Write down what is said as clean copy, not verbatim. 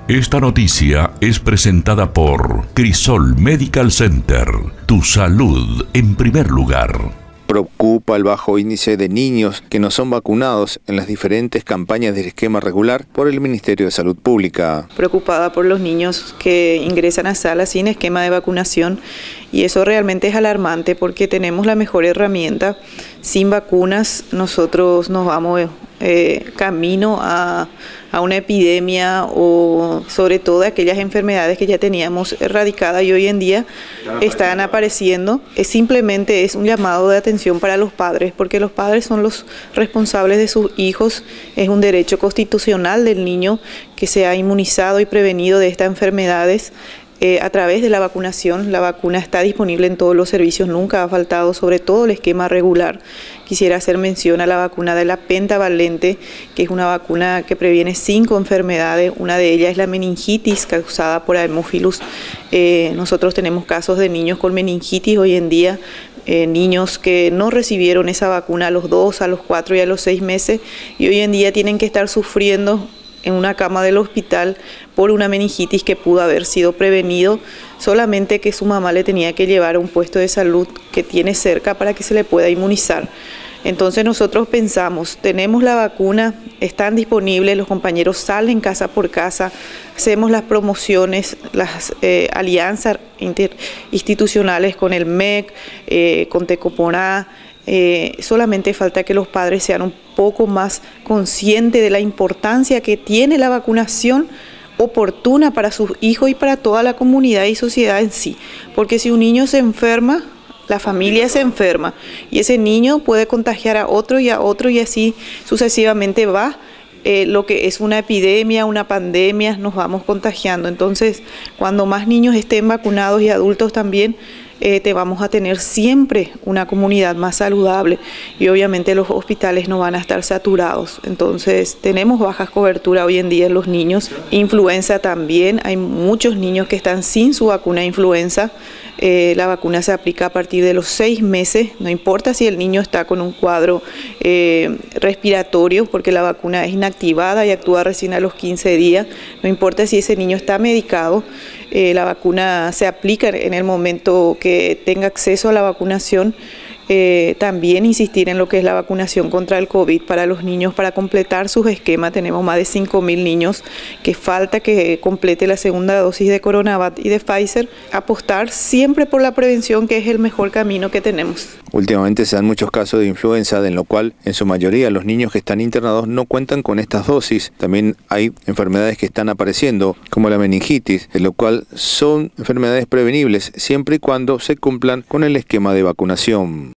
Esta noticia es presentada por Crisol Medical Center. Tu salud en primer lugar. Preocupa el bajo índice de niños que no son vacunados en las diferentes campañas del esquema regular por el Ministerio de Salud Pública. Preocupada por los niños que ingresan a salas sin esquema de vacunación, y eso realmente es alarmante porque tenemos la mejor herramienta. Sin vacunas nosotros nos vamos camino a una epidemia, o sobre todo aquellas enfermedades que ya teníamos erradicadas y hoy en día están apareciendo. Simplemente es un llamado de atención para los padres, porque los padres son los responsables de sus hijos. Es un derecho constitucional del niño que sea inmunizado y prevenido de estas enfermedades a través de la vacunación. La vacuna está disponible en todos los servicios, nunca ha faltado, sobre todo el esquema regular. Quisiera hacer mención a la vacuna de la pentavalente, que es una vacuna que previene 5 enfermedades. Una de ellas es la meningitis causada por Haemophilus. Nosotros tenemos casos de niños con meningitis hoy en día, niños que no recibieron esa vacuna a los 2, a los 4 y a los 6 meses, y hoy en día tienen que estar sufriendo en una cama del hospital por una meningitis que pudo haber sido prevenido, solamente que su mamá le tenía que llevar a un puesto de salud que tiene cerca para que se le pueda inmunizar. Entonces nosotros pensamos, tenemos la vacuna, están disponibles, los compañeros salen casa por casa, hacemos las promociones, las alianzas interinstitucionales con el MEC, con Tecoporá. Solamente falta que los padres sean un poco más conscientes de la importancia que tiene la vacunación oportuna para sus hijos y para toda la comunidad y sociedad en sí, porque si un niño se enferma, la familia se enferma y ese niño puede contagiar a otro y así sucesivamente va. Lo que es una epidemia, una pandemia, nos vamos contagiando. Entonces, cuando más niños estén vacunados y adultos también, te vamos a tener siempre una comunidad más saludable y obviamente los hospitales no van a estar saturados. Entonces tenemos bajas cobertura hoy en día en los niños. Influenza también, hay muchos niños que están sin su vacuna de influenza. La vacuna se aplica a partir de los 6 meses, no importa si el niño está con un cuadro respiratorio, porque la vacuna es inactivada y actúa recién a los 15 días, no importa si ese niño está medicado. La vacuna se aplica en el momento que tenga acceso a la vacunación. También insistir en lo que es la vacunación contra el COVID para los niños, para completar sus esquemas. Tenemos más de 5.000 niños que falta que complete la segunda dosis de Coronavac y de Pfizer. Apostar siempre por la prevención, que es el mejor camino que tenemos. Últimamente se dan muchos casos de influenza, en lo cual en su mayoría los niños que están internados no cuentan con estas dosis. También hay enfermedades que están apareciendo, como la meningitis, en lo cual son enfermedades prevenibles siempre y cuando se cumplan con el esquema de vacunación.